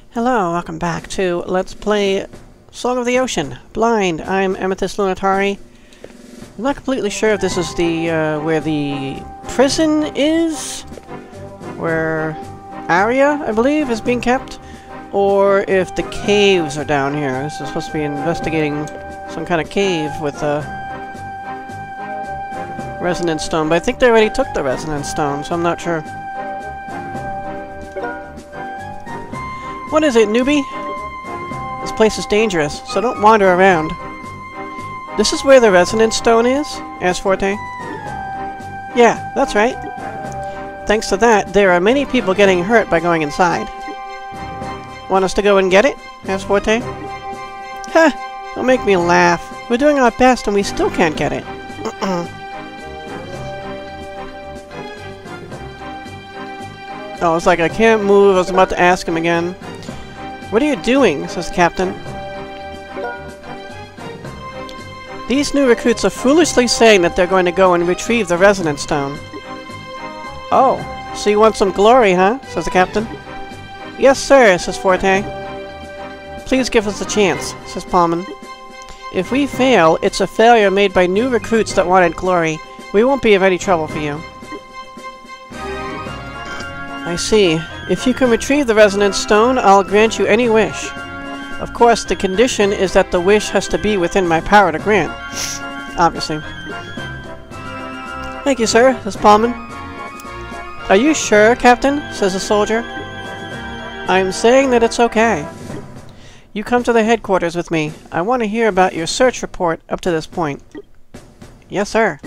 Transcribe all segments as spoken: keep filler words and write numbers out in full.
Hello, welcome back to Let's Play Song of the Ocean. Blind, I'm Amethyst Lunatari. I'm not completely sure if this is the, uh, where the prison is, where Arya, I believe, is being kept, or if the caves are down here. This is supposed to be investigating some kind of cave with a resonance stone, but I think they already took the resonance stone, so I'm not sure. What is it, newbie? This place is dangerous, so don't wander around. This is where the resonance stone is? Asked Forte. Yeah, that's right. Thanks to that, there are many people getting hurt by going inside. Want us to go and get it? Asked Forte. Ha! Don't make me laugh. We're doing our best and we still can't get it. Oh, it's like I can't move. I was about to ask him again. What are you doing? Says the captain. These new recruits are foolishly saying that they're going to go and retrieve the resonance stone. Oh, so you want some glory, huh? Says the captain. Yes, sir, says Forte. Please give us a chance, says Palman. If we fail, it's a failure made by new recruits that wanted glory. We won't be of any trouble for you. I see. If you can retrieve the resonance stone, I'll grant you any wish. Of course, the condition is that the wish has to be within my power to grant. Obviously. Thank you, sir, says Palman. Are you sure, Captain? Says the soldier. I'm saying that it's okay. You come to the headquarters with me. I want to hear about your search report up to this point. Yes, sir.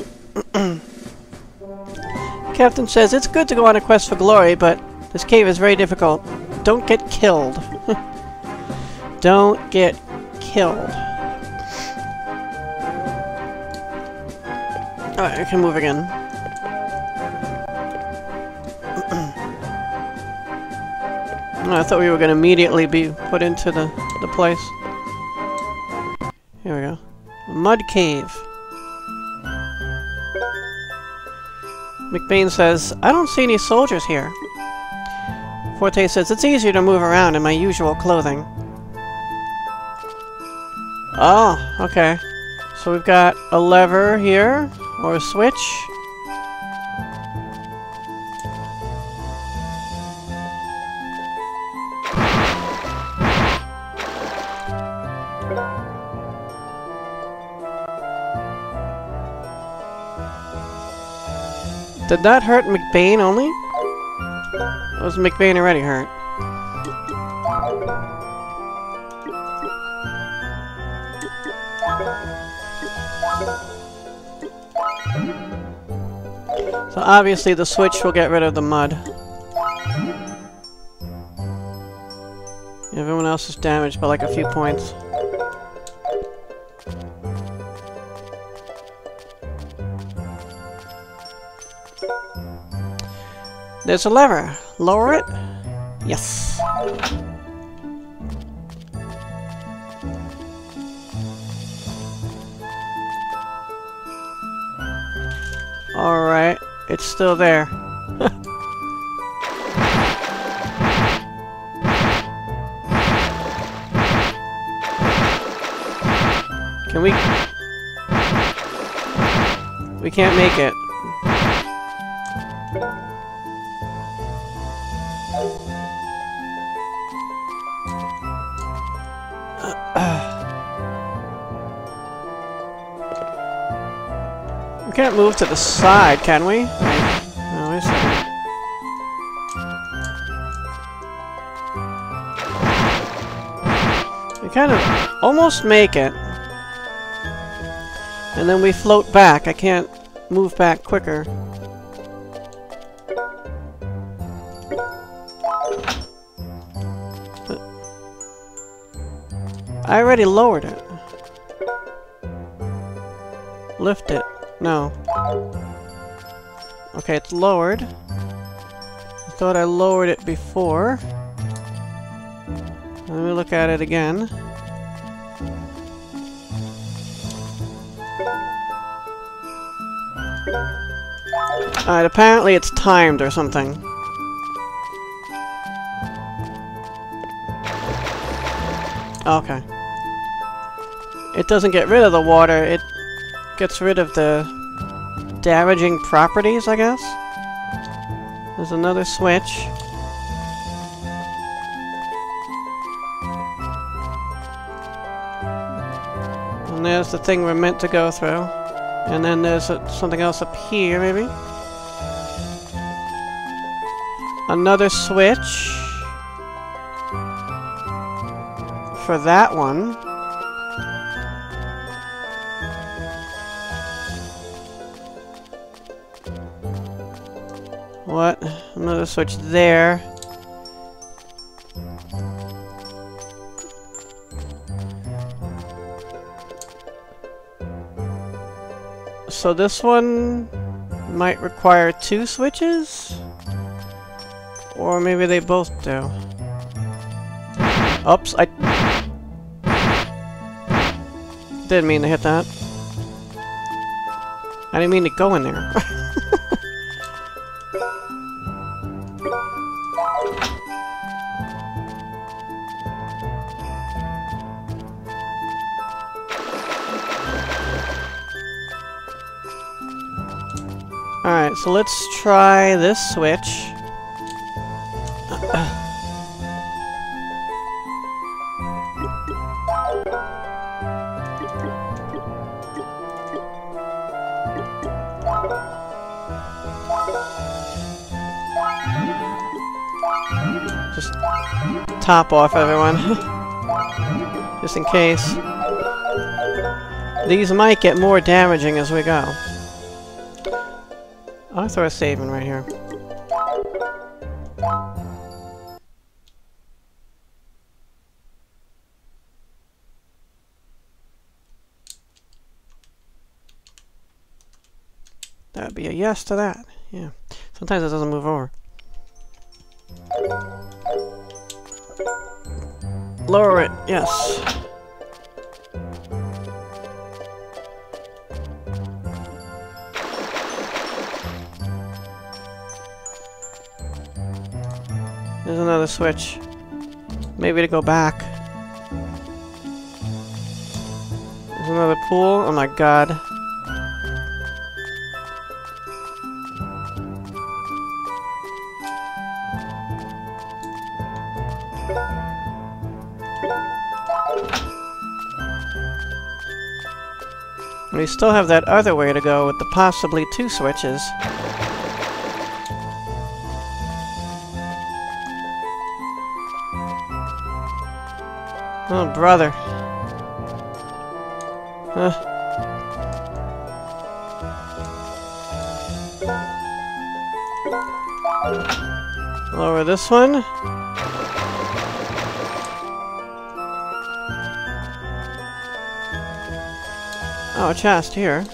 Captain says it's good to go on a quest for glory, but this cave is very difficult. Don't get killed. Don't get killed. Alright, I can move again. Oh, I thought we were going to immediately be put into the, the place. Here we go. A mud cave. McBain says, I don't see any soldiers here. Forte says, it's easier to move around in my usual clothing. Oh, okay. So we've got a lever here, or a switch. Did that hurt McBain only? Or was McBain already hurt? So obviously the switch will get rid of the mud. Everyone else is damaged by like a few points. There's a lever. Lower it? Yes. Alright. It's still there. Can we... We can't make it. We can't move to the side, can we? Oh, wait a second. We kind of almost make it. And then we float back. I can't move back quicker. But I already lowered it. Lift it. No. Okay, it's lowered. I thought I lowered it before. Let me look at it again. Alright, apparently it's timed or something. Okay. It doesn't get rid of the water, it gets rid of the damaging properties, I guess? There's another switch. And there's the thing we're meant to go through. And then there's a, something else up here, maybe? Another switch. For that one. What? Another switch there. So this one might require two switches? Or maybe they both do. Oops, I didn't mean to hit that. I didn't mean to go in there. Alright, so let's try this switch. Just top off everyone. Just in case. These might get more damaging as we go. I'll throw a save in right here. That'd be a yes to that. Yeah. Sometimes it doesn't move over. Lower it. Yes. There's another switch. Maybe to go back. There's another pool. Oh my god. We still have that other way to go with the possibly two switches. Oh, brother. Huh. Lower this one. Oh, a chest here.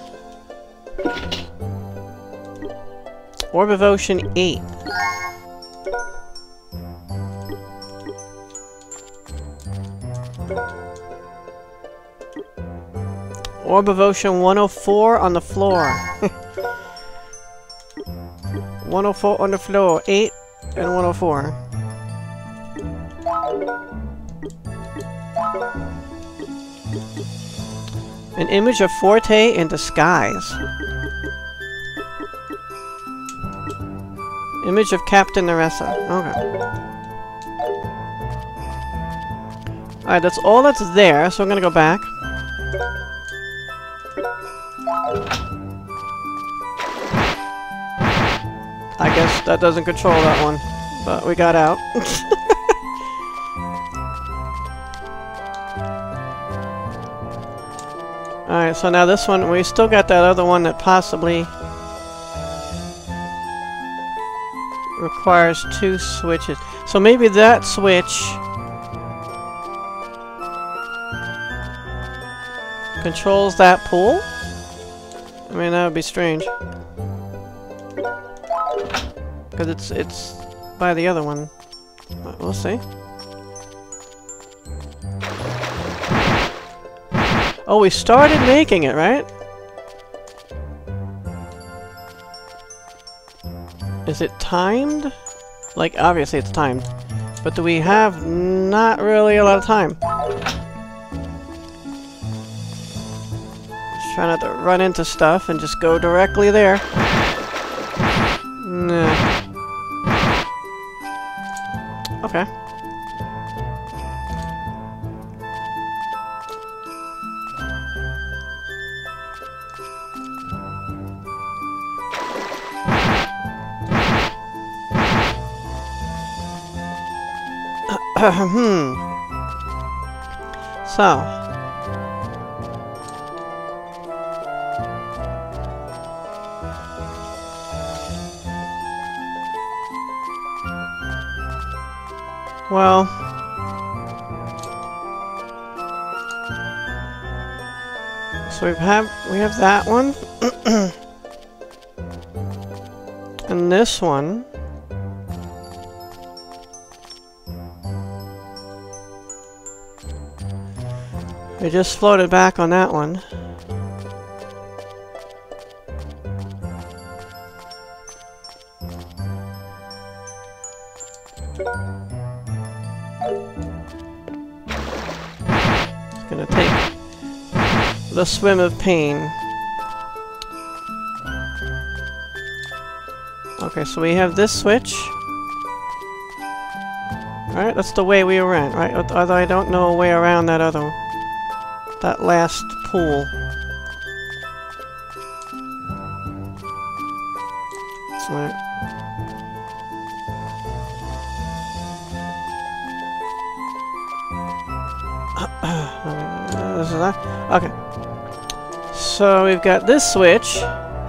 Orb of Ocean eight. Orb of Ocean one oh four on the floor. one oh four on the floor. eight and one oh four. An image of Forte in disguise. Image of Captain Nerissa. Okay. Alright, that's all that's there, so I'm gonna go back. I guess that doesn't control that one, but we got out. Alright, so now this one, we still got that other one that possibly requires two switches. So maybe that switch controls that pool? I mean, that would be strange. Because it's, it's by the other one. But we'll see. Oh, we started making it, right? Is it timed? Like, obviously it's timed. But do we have not really a lot of time? Try not to run into stuff and just go directly there. Nah. Okay. Hmm. So. Well. So we have we have that one. And this one. We just floated back on that one. It's gonna take the swim of pain. Okay, so we have this switch. Alright, that's the way we went, right? Although I don't know a way around that other one. That last pool. Right. This is that? Okay. So we've got this switch.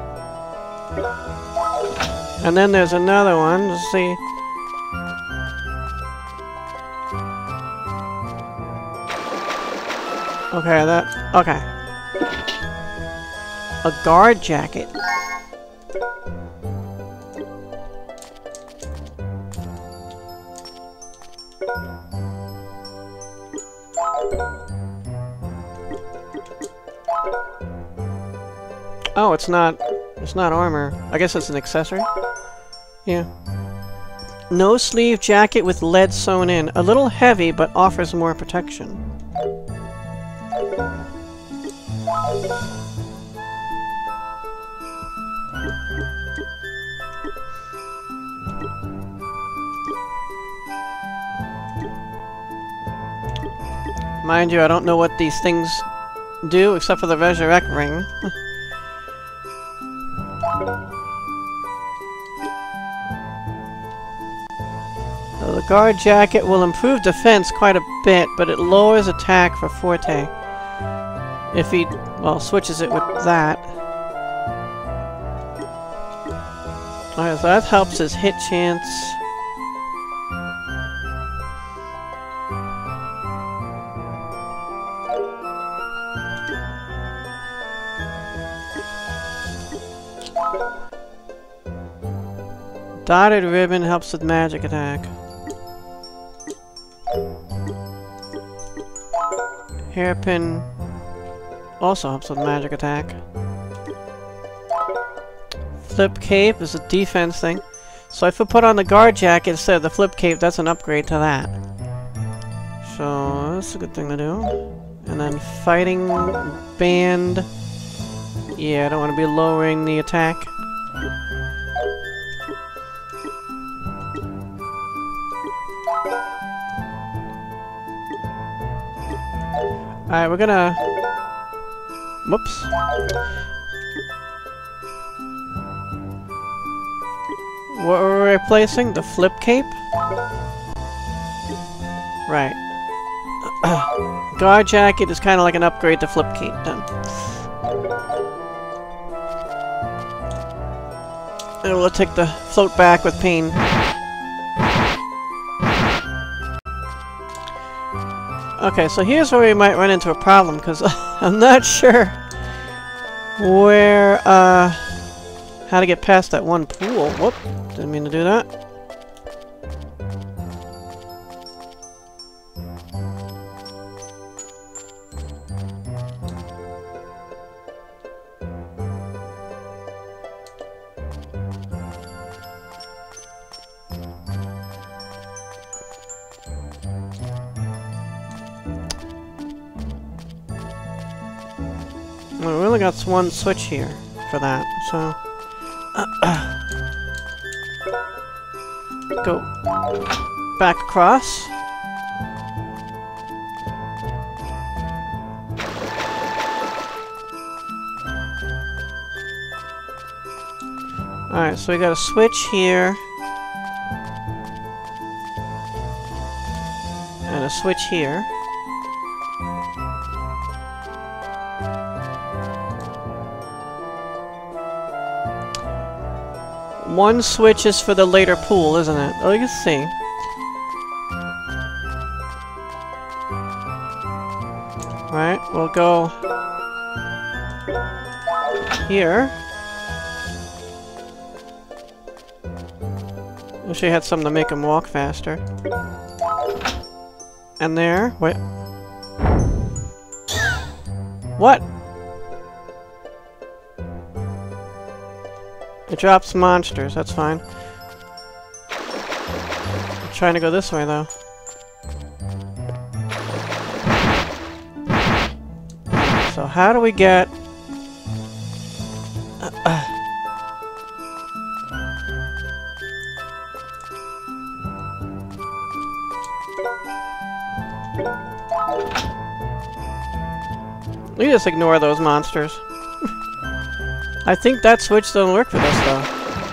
And then there's another one. Let's see. Okay, that... Okay. A guard jacket. Oh, it's not... It's not armor. I guess it's an accessory? Yeah. No sleeve jacket with lead sewn in. A little heavy, but offers more protection. Mind you, I don't know what these things do, except for the resurrect ring. So the guard jacket will improve defense quite a bit, but it lowers attack for Forte. If he, well, switches it with that. Alright, so that helps his hit chance. Dotted ribbon helps with magic attack. Hairpin also helps with magic attack. Flip cape is a defense thing. So if we put on the guard jacket instead of the flip cape, that's an upgrade to that. So that's a good thing to do. And then fighting band. Yeah, I don't want to be lowering the attack. Alright, we're gonna... Whoops. What were we replacing? The flip cape? Right. Guard jacket is kind of like an upgrade to flip cape then. And we'll take the float back with pain. Okay, so here's where we might run into a problem, because I'm not sure where, uh, how to get past that one pool. Whoop, didn't mean to do that. Well, we only got one switch here for that, so... Go back across. Alright, so we got a switch here. And a switch here. One switch is for the later pool, isn't it? Oh, you can see. Alright, we'll go here. Wish I had something to make him walk faster. And there. Wait. What? It drops monsters, that's fine. I'm trying to go this way, though. So how do we get... Uh, uh. We just ignore those monsters. I think that switch doesn't work for this, though.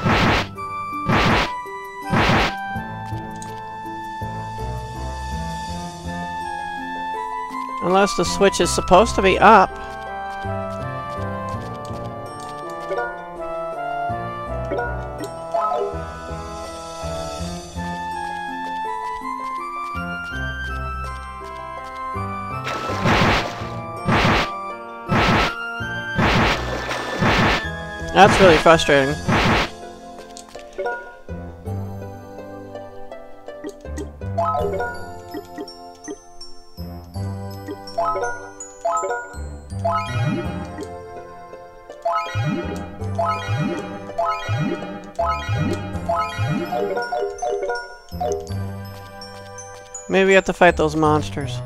Unless the switch is supposed to be up. That's really frustrating. Maybe we have to fight those monsters.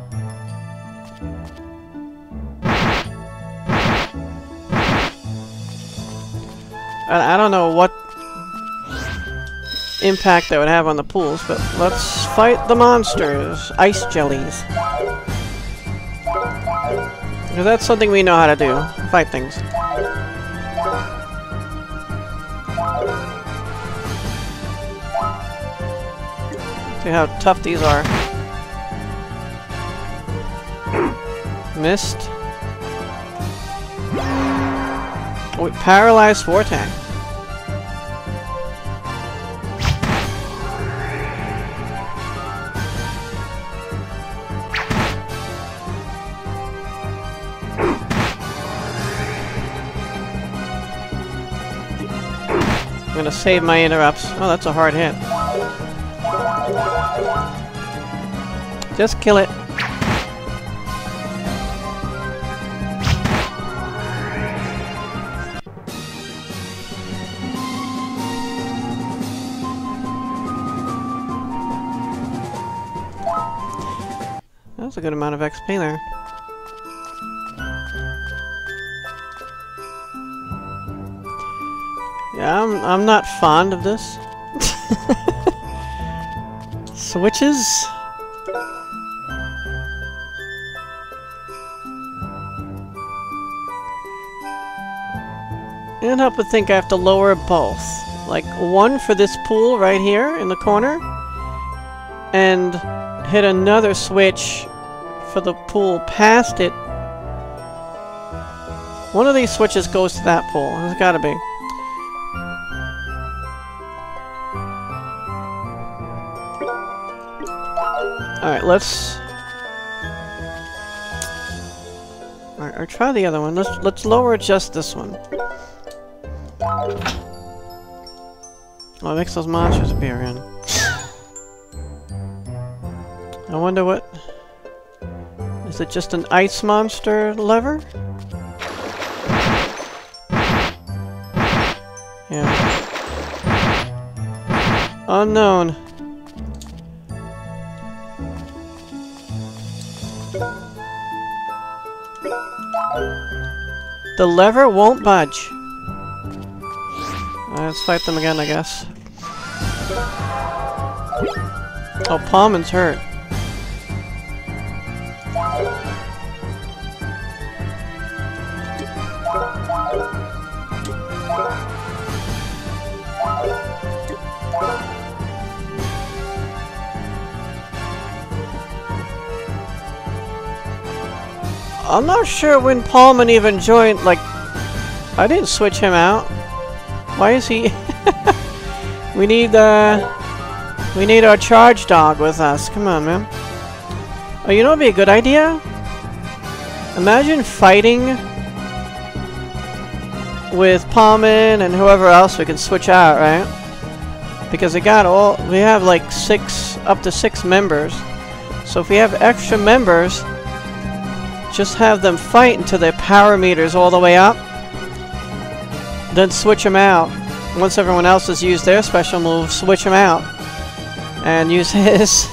I don't know what impact that would have on the pools, but let's fight the monsters. Ice jellies. Because that's something we know how to do. Fight things. See how tough these are. Missed. Oh, we paralyzed Forte. I'm gonna save my interrupts. Oh, that's a hard hit. Just kill it. That's a good amount of X P there. Yeah, I'm, I'm not fond of this. Switches? I can't help but think I have to lower both. Like, one for this pool right here in the corner, and hit another switch for the pool past it. One of these switches goes to that pool. There's gotta be. Alright, let's... Alright, or try the other one. Let's let's lower just this one. Oh, it makes those monsters appear again. I wonder what... Is it just an ice monster lever? Yeah. Unknown. The lever won't budge. Uh, let's fight them again, I guess. Oh, Palman's hurt. I'm not sure when Palman even joined, like, I didn't switch him out. Why is he... we need, uh... we need our charge dog with us. Come on, man. Oh, you know what would be a good idea? Imagine fighting with Palman and whoever else we can switch out, right? Because we got all... we have, like, six... up to six members. So if we have extra members... just have them fight until their power meter's all the way up. Then switch them out. Once everyone else has used their special move, switch them out. And use his.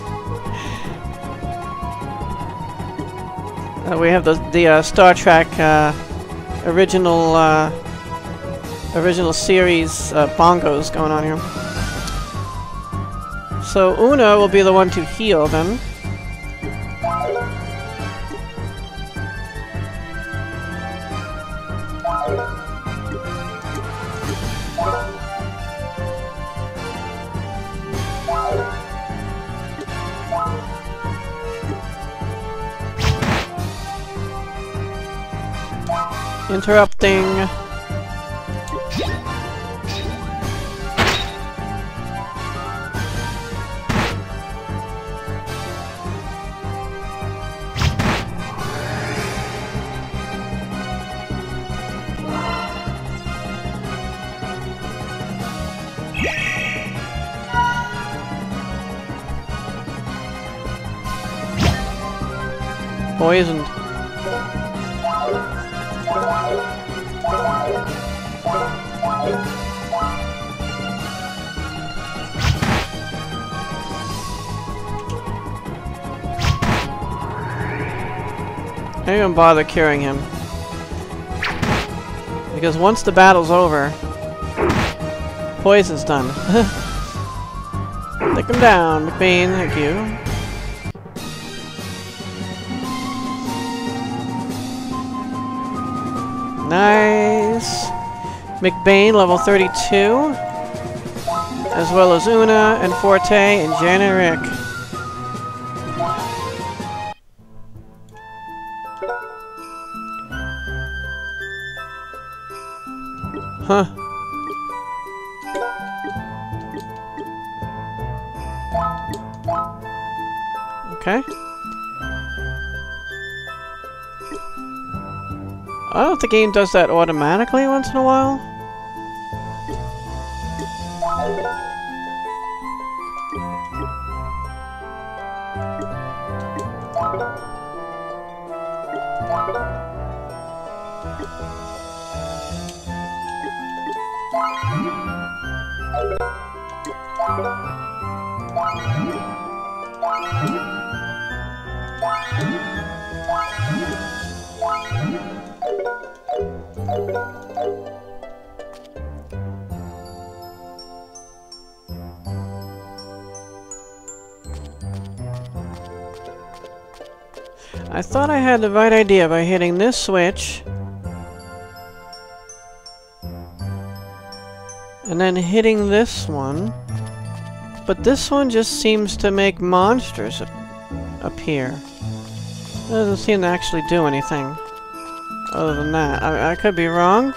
uh, we have the, the uh, Star Trek uh, original uh, original series uh, bongos going on here. So Una will be the one to heal them. Interrupting. Poisoned. I don't even bother curing him. Because once the battle's over, poison's done. Take him down, McBain, thank you. Nice. McBain, level thirty-two. As well as Una and Forte and Jan and Rick. Huh. Okay. I don't know if the game does that automatically once in a while. I thought I had the right idea by hitting this switch and then hitting this one, but this one just seems to make monsters ap appear. It doesn't seem to actually do anything other than that. I, I could be wrong.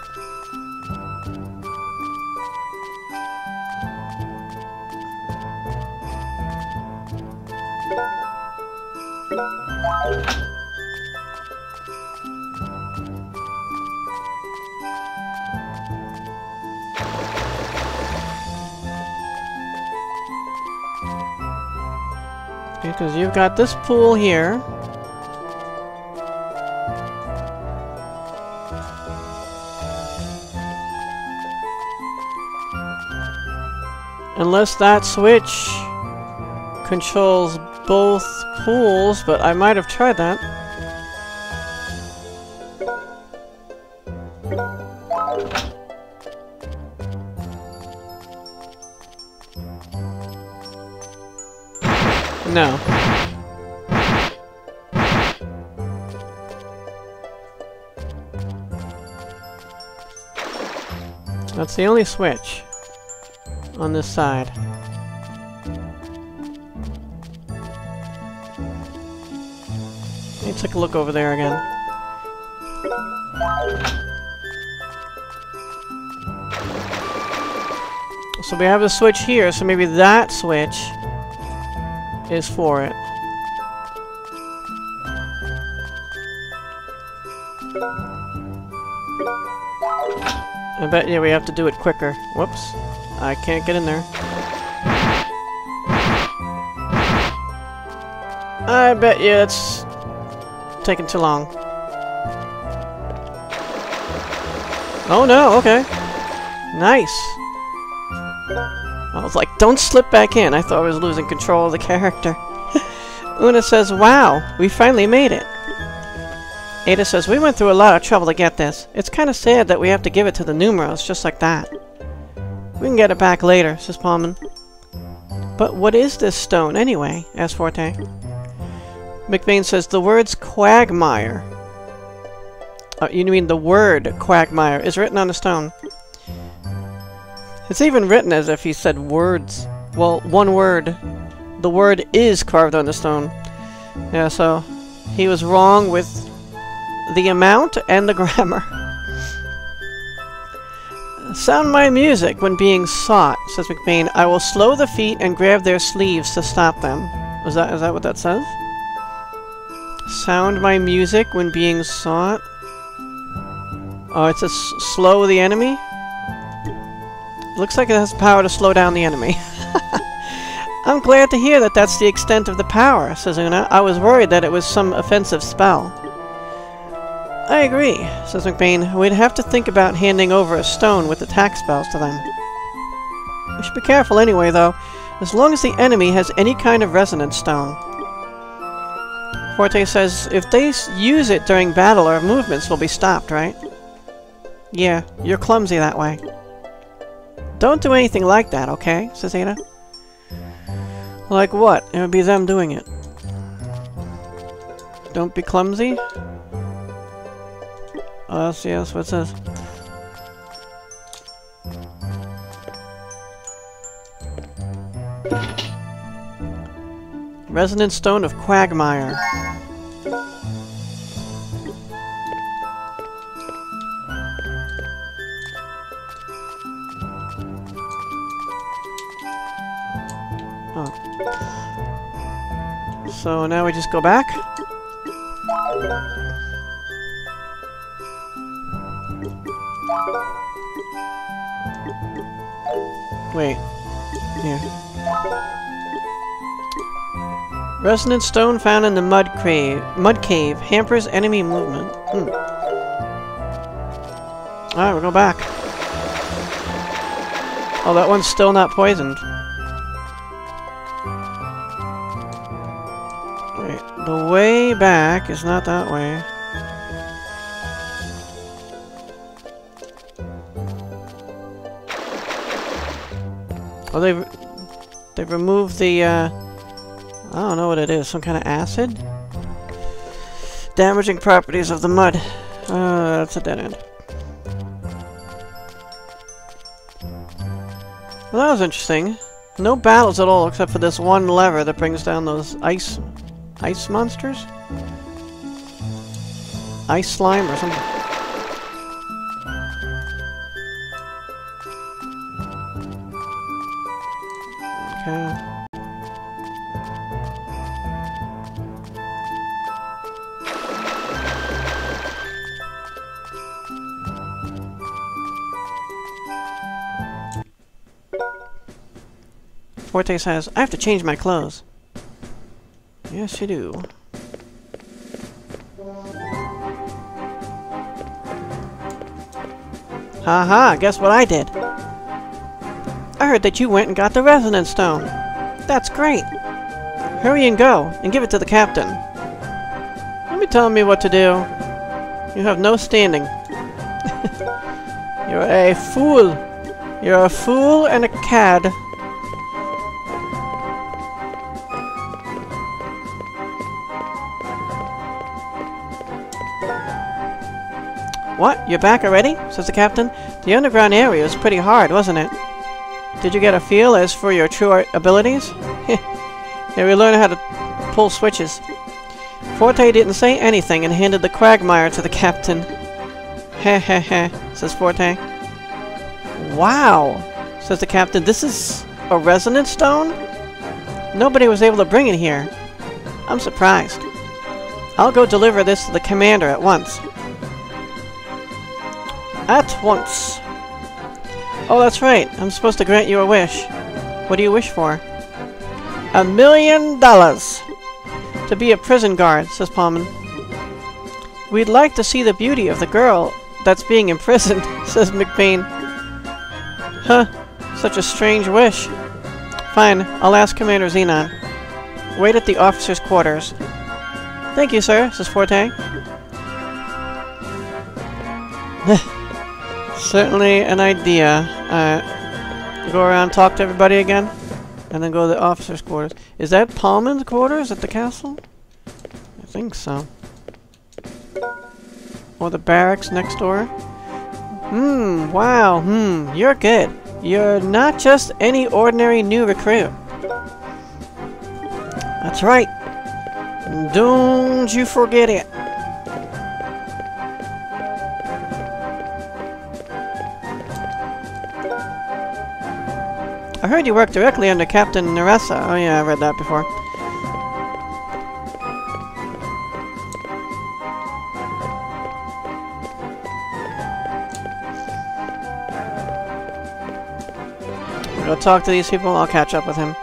Because you've got this pool here. Unless that switch controls both pools, but I might have tried that. No. That's the only switch on this side. Let me take a look over there again. So we have a switch here, so maybe that switch is for it. I bet you we have to do it quicker. Whoops. I can't get in there. I bet you it's taking too long. Oh no, okay. Nice. I was like, don't slip back in. I thought I was losing control of the character. Una says, wow, we finally made it. Ada says, we went through a lot of trouble to get this. It's kind of sad that we have to give it to the Numeros just like that. We can get it back later, says Palman. But what is this stone, anyway? Asks Forte. McBain says, the words quagmire. Oh, you mean the word quagmire is written on the stone. It's even written as if he said words. Well, one word. The word is carved on the stone. Yeah, so he was wrong with the amount and the grammar. Sound my music when being sought, says McBain. I will slow the feet and grab their sleeves to stop them. Is that is that what that says? Sound my music when being sought. Oh, it says slow the enemy? Looks like it has power to slow down the enemy. I'm glad to hear that that's the extent of the power, says Una. I was worried that it was some offensive spell. I agree, says McBain. We'd have to think about handing over a stone with attack spells to them. We should be careful anyway, though, as long as the enemy has any kind of resonance stone. Forte says, if they use it during battle, our movements will be stopped, right? Yeah, you're clumsy that way. Don't do anything like that, okay? Says Ada. Like what? It would be them doing it. Don't be clumsy? Oh, let's see, that's what it says. Resonance Stone of Quagmire. Oh. So now we just go back. Wait. Here. Resonance stone found in the mud cave. Mud cave hampers enemy movement. Hmm. Alright, we'll go back. Oh, that one's still not poisoned. Wait, the way back is not that way. Oh, they've, they've removed the, uh, I don't know what it is, some kind of acid? Damaging properties of the mud. Uh, that's a dead end. Well, that was interesting. No battles at all except for this one lever that brings down those ice, ice monsters? Ice slime or something. Okay. Forte says, I have to change my clothes. Yes, you do. Haha, guess what I did? I heard that you went and got the resonance stone. That's great. Hurry and go, and give it to the captain. Don't be telling me what to do. You have no standing. You're a fool. You're a fool and a cad. What? You're back already? Says the captain. The underground area was pretty hard, wasn't it? Did you get a feel as for your true art abilities? Yeah, we learned how to pull switches. Forte didn't say anything and handed the quagmire to the captain. Heh heh heh, says Forte. Wow, says the captain. This is a resonance stone? Nobody was able to bring it here. I'm surprised. I'll go deliver this to the commander at once. At once. Oh, that's right. I'm supposed to grant you a wish. What do you wish for? A million dollars. To be a prison guard, says Palman. We'd like to see the beauty of the girl that's being imprisoned, says McBain. Huh. Such a strange wish. Fine. I'll ask Commander Xenon. Wait at the officer's quarters. Thank you, sir, says Forte. Certainly an idea. Uh, go around, talk to everybody again, and then go to the officer's quarters. Is that Palman's quarters at the castle? I think so. Or the barracks next door? Hmm, wow, hmm, you're good. You're not just any ordinary new recruit. That's right. Don't you forget it. I heard you work directly under Captain Neressa. Oh yeah, I read that before. Go talk to these people, I'll catch up with him.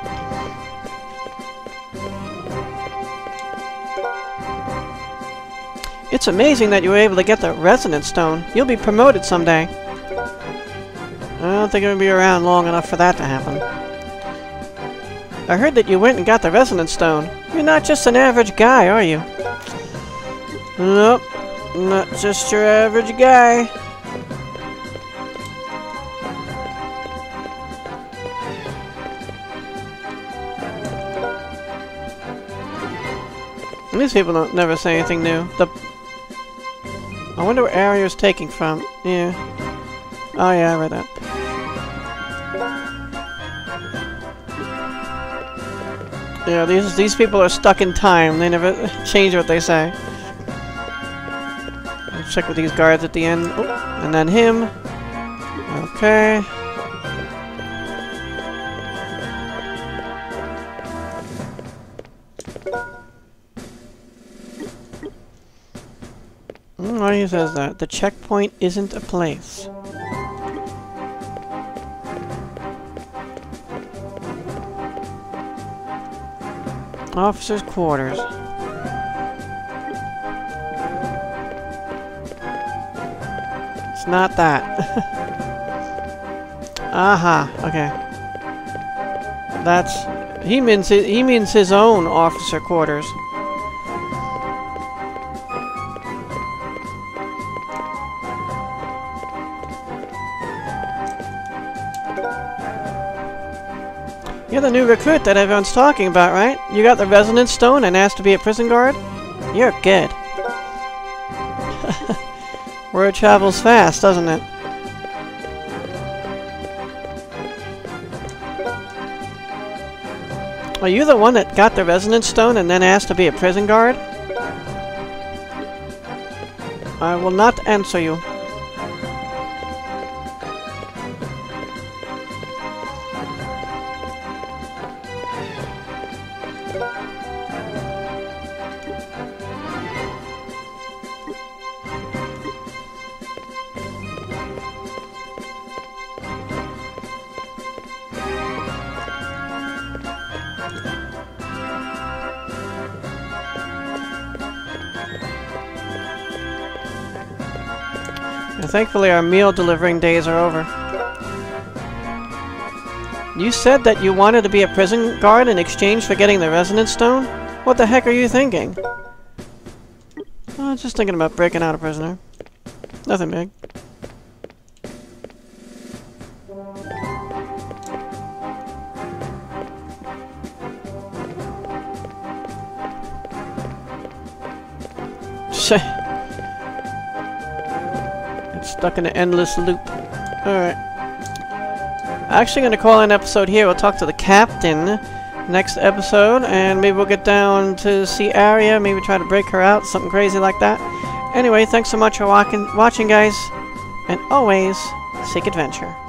It's amazing that you were able to get the resonance stone. You'll be promoted someday. I don't think it'll be around long enough for that to happen. I heard that you went and got the resonance stone. You're not just an average guy, are you? Nope. Not just your average guy. These people don't never say anything new. The I wonder where Arya's taking from. Yeah. Oh yeah, I read that. Yeah, these these people are stuck in time. They never change what they say. I'll check with these guards at the end. Oh, and then him. Okay. Mm, why he says that? The checkpoint isn't a place. Officer's quarters. It's not that. Aha, okay. That's he means his, he means his own officer quarters. You're the new recruit that everyone's talking about, right? You got the resonance stone and asked to be a prison guard? You're good. Word travels fast, doesn't it? Are you the one that got the resonance stone and then asked to be a prison guard? I will not answer you. Thankfully, our meal delivering days are over. You said that you wanted to be a prison guard in exchange for getting the resonance stone? What the heck are you thinking? Oh, just thinking about breaking out a prisoner. Nothing big. Stuck in an endless loop. Alright. Actually gonna call an episode here. We'll talk to the captain next episode, and maybe we'll get down to see Arya, maybe try to break her out, something crazy like that. Anyway, thanks so much for walking, watching, guys, and always seek adventure.